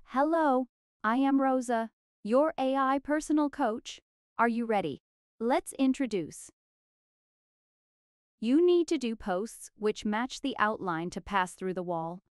Hello, I am Rosa, your AI personal coach. Are you ready? Let's introduce. You need to do posts which match the outline to pass through the wall.